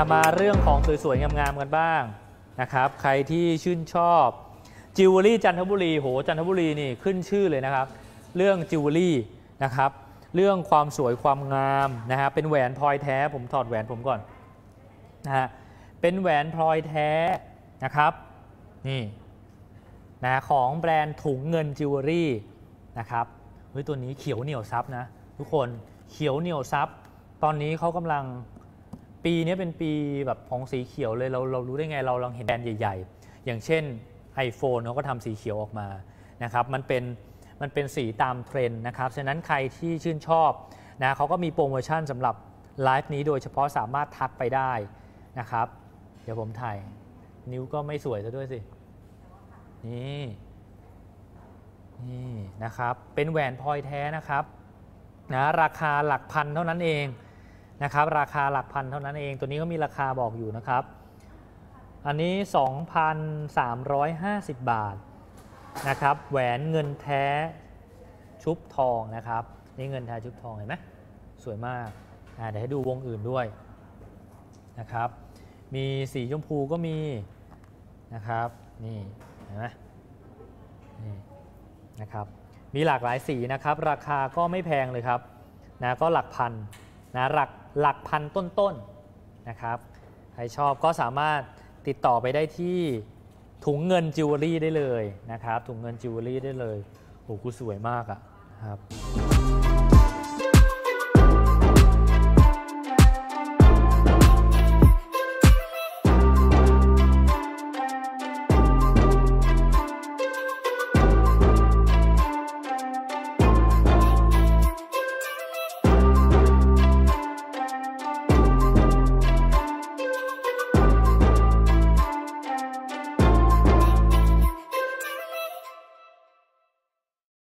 มาเรื่องของสวยๆงามๆกันบ้างนะครับใครที่ชื่นชอบจิวเวลรี่จันทบุรีโหจันทบุรีนี่ขึ้นชื่อเลยนะครับเรื่องจิวเวลรี่นะครับเรื่องความสวยความงามนะฮะเป็นแหวนพลอยแท้ผมถอดแหวนผมก่อนนะฮะเป็นแหวนพลอยแท้นะครับนี่นะของแบรนด์ถุงเงินจิวเวลรี่นะครับเฮ้ยตัวนี้เขียวเหนียวซับนะทุกคนเขียวเหนียวซับตอนนี้เขากำลังปีนี้เป็นปีแบบของสีเขียวเลยเรารู้ได้ไงเราลองเห็นแบรนด์ใหญ่ๆอย่างเช่น iPhone เขาก็ทำสีเขียวออกมานะครับมันเป็นสีตามเทรนด์นะครับฉะนั้นใครที่ชื่นชอบนะเขาก็มีโปรโมชั่นสำหรับไลฟ์นี้โดยเฉพาะสามารถทักไปได้นะครับเดี๋ยวผมถ่ายนิ้วก็ไม่สวยซะด้วยสินี่นะครับเป็นแหวนพลอยแท้นะครับนะราคาหลักพันเท่านั้นเองนะครับราคาหลักพันเท่านั้นเองตัวนี้ก็มีราคาบอกอยู่นะครับอันนี้ 2,350 บาทนะครับแหวนเงินแท้ชุบทองนะครับนี่เงินแท้ชุบทองเห็นไหมสวยมากเดี๋ยวให้ดูวงอื่นด้วยนะครับมีสีชมพูก็มีนะครับนี่เห็นไหมนี่นะครับมีหลากหลายสีนะครับราคาก็ไม่แพงเลยครับนะก็หลักพันนะหลักพันต้นๆนะครับใครชอบก็สามารถติดต่อไปได้ที่ถุงเงินจิวเวลรี่ได้เลยนะครับถุงเงินจิวเวลรี่ได้เลยโอ้โหสวยมากอะครับ